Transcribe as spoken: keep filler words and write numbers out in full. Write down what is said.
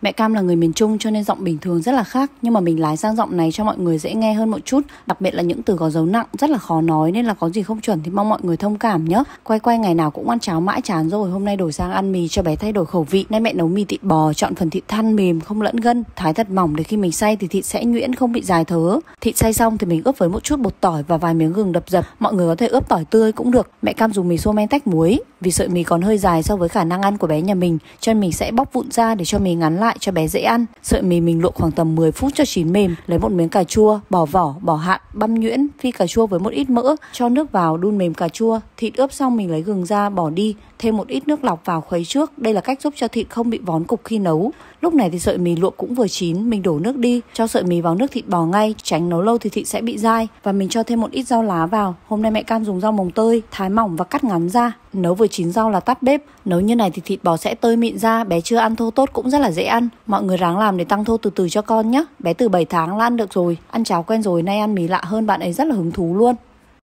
Mẹ Cam là người miền Trung cho nên giọng bình thường rất là khác, nhưng mà mình lái sang giọng này cho mọi người dễ nghe hơn một chút. Đặc biệt là những từ có dấu nặng rất là khó nói nên là có gì không chuẩn thì mong mọi người thông cảm nhé. Quay quay ngày nào cũng ăn cháo mãi chán rồi, hôm nay đổi sang ăn mì cho bé thay đổi khẩu vị. Nay mẹ nấu mì thịt bò, chọn phần thịt thăn mềm không lẫn gân, thái thật mỏng để khi mình xay thì thịt sẽ nhuyễn không bị dài thớ. Thịt xay xong thì mình ướp với một chút bột tỏi và vài miếng gừng đập dập. Mọi người có thể ướp tỏi tươi cũng được. Mẹ Cam dùng mì xô men tách muối vì sợi mì còn hơi dài so với khả năng ăn của bé nhà mình, cho nên mình sẽ bóc vụn ra để cho mì ngắn lại cho bé dễ ăn. Sợi mì mình luộc khoảng tầm mười phút cho chín mềm. Lấy một miếng cà chua, bỏ vỏ, bỏ hạt, băm nhuyễn, phi cà chua với một ít mỡ, cho nước vào đun mềm cà chua. Thịt ướp xong mình lấy gừng ra bỏ đi, thêm một ít nước lọc vào khuấy trước. Đây là cách giúp cho thịt không bị vón cục khi nấu. Lúc này thì sợi mì luộc cũng vừa chín, mình đổ nước đi, cho sợi mì vào nước thịt bò ngay, tránh nấu lâu thì thịt sẽ bị dai. Và mình cho thêm một ít rau lá vào. Hôm nay mẹ Cam dùng rau mồng tơi, thái mỏng và cắt ngắn ra. Nấu vừa chín rau là tắt bếp. Nấu như này thì thịt bò sẽ tơi mịn ra, bé chưa ăn thô tốt cũng rất là dễ ăn. Mọi người ráng làm để tăng thô từ từ cho con nhé. Bé từ bảy tháng là ăn được rồi, ăn cháo quen rồi, nay ăn mì lạ hơn bạn ấy rất là hứng thú luôn.